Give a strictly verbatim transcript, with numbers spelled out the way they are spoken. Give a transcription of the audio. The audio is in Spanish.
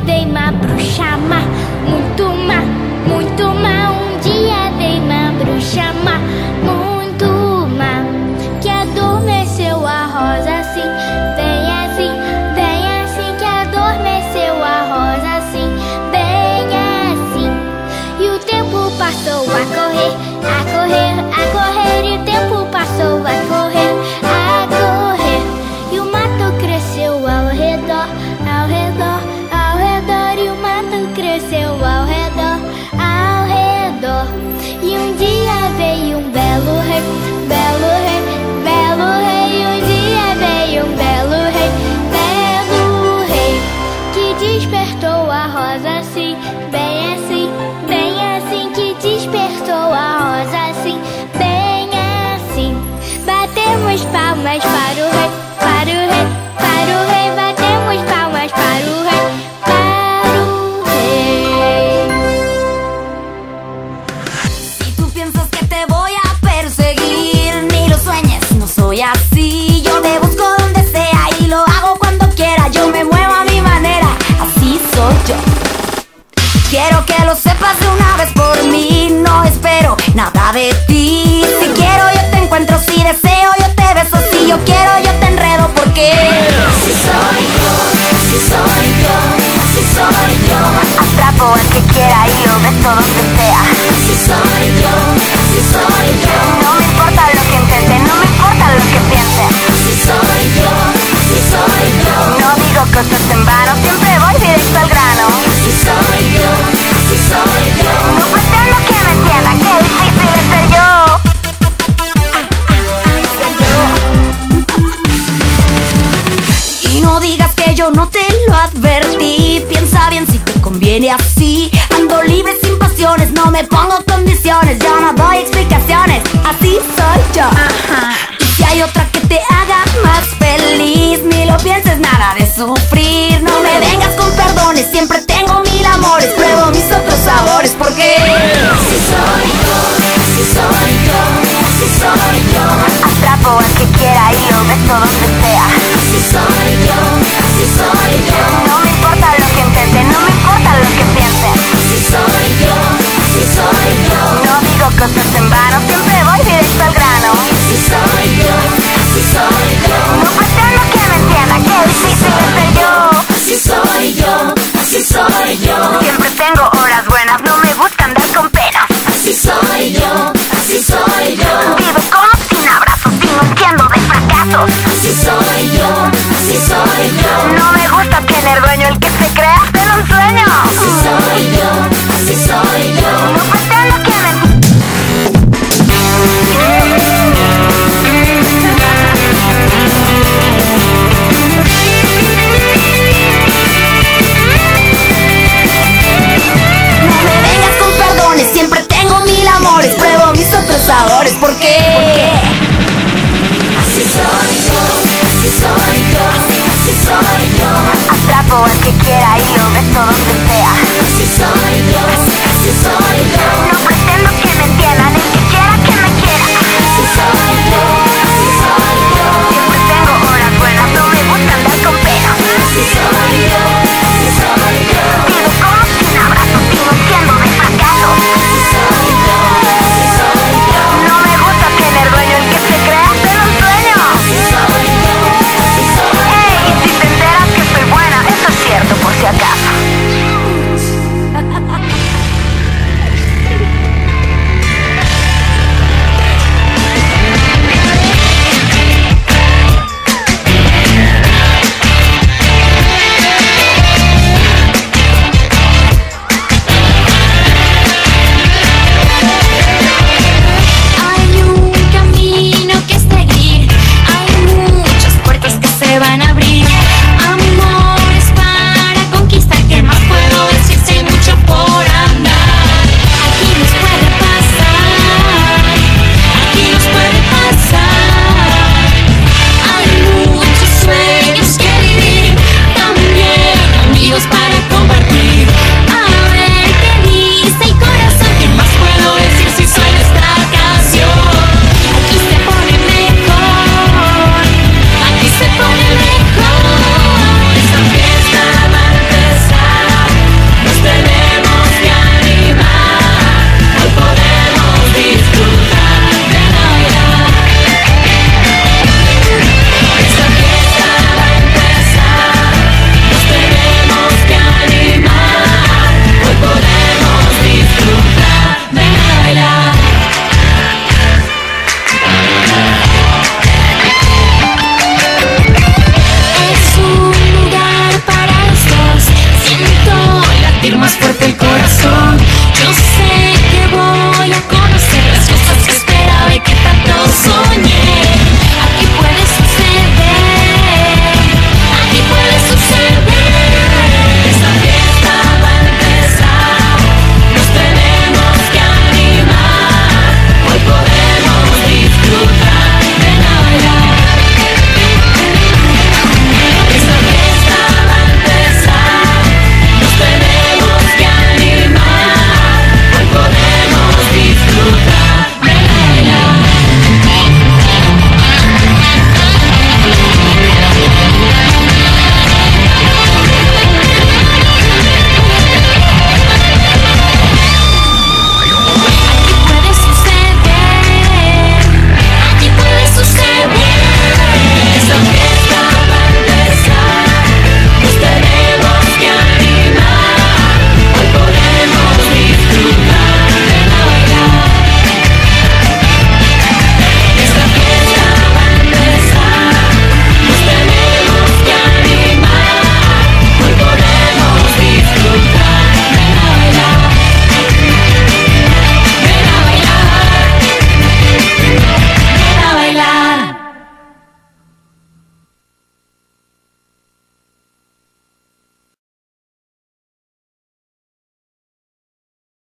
dei uma bruxa má, muito má, muito má. Um dia dei uma bruxa má, muito má, que adormeceu a rosa assim, bem assim, bem assim, que adormeceu a rosa assim, bem assim. E o tempo passou a correr, a correr, a correr, e o tempo passou a correr, a correr. E o mato cresceu ao redor, ao redor, ao redor, e o mato cresceu ao redor, ao redor. E um dia veio um belo rei, belo rei, belo rei. Um dia veio um belo rei, belo rei, que despertou a rosa assim, bem assim, bem assim, que despertou a rosa assim, bem assim. Batemos palmas para o rei, para o rei, para o rei. Batemos palmas para o rei, para o rei. Si tú piensas que te voy a perseguir, ni lo sueñes, no soy así. Yo te busco donde sea y lo hago cuando quiera. Yo me muevo a mi manera, así soy yo. Quiero que lo sepas de una vez por mí, no espero nada de ti. Si quiero yo te encuentro, si deseo yo te beso, si yo quiero yo te enredo, porque así soy yo, así soy yo, así soy yo. Atrapo al que quiera y lo beso donde sea. Así soy yo, así soy yo. No me importa lo que intente, no me importa lo que piense. Así soy yo, así soy yo. No digo cosas en vano, siempre voy directo al grano. Así soy yo, así soy yo. No pretendo que me entienda, qué difícil es ser yo. Y no digas que yo no te lo advertí. Piensa bien si te conviene así. Ando libre sin pasiones, no me pongo condiciones. Yo no doy explicaciones, así soy yo. Ajá. Y si hay otra que te haga más feliz, ni lo pienses, nada de sufrir. No me vengas con perdones, siempre tengo mil amores. Pruebo mis otros sabores, porque así soy yo, así soy yo, así soy yo. Atrapo al que quiera y lo beso donde sea. Así soy yo, así soy yo. No me importa lo que intente, no me importa lo que piense. Así soy yo, así soy yo. No digo cosas en vano, siempre voy directo al grano. Así soy yo, así soy yo. No pretendo que me entienda, qué difícil es ser yo. Así soy yo, así soy yo. Siempre tengo horas buenas, no me gusta andar con pena. Así soy yo, así soy yo. Vivo como sin abrazos, sin entiendo de fracasos. Así soy yo, así soy yo. No me gusta tener dueño, el que se crea hacer un sueño. Así soy yo, así soy yo. No pretendo que me... No me vengas con perdones, siempre tengo mil amores. Pruebo mis otros sabores, ¿por qué? Así soy yo, así soy yo, así soy yo. Atrapo al que quiera y lo beso donde sea. Así soy yo, así soy yo. No pretendo que me entiendan, el que quiera que me quiera. Así soy yo, así soy yo. Siempre tengo horas buenas, no me gusta andar con pena. Así soy yo, así soy yo. Vivo como sin abrazos, sin entiendo de fracaso. Así soy yo, así soy yo. No me gusta tener dueño, el que se crea hacer un sueño. Así soy yo, así soy yo. Ey, y si te enteras que soy buena, eso es cierto por si acaso. latir más fuerte.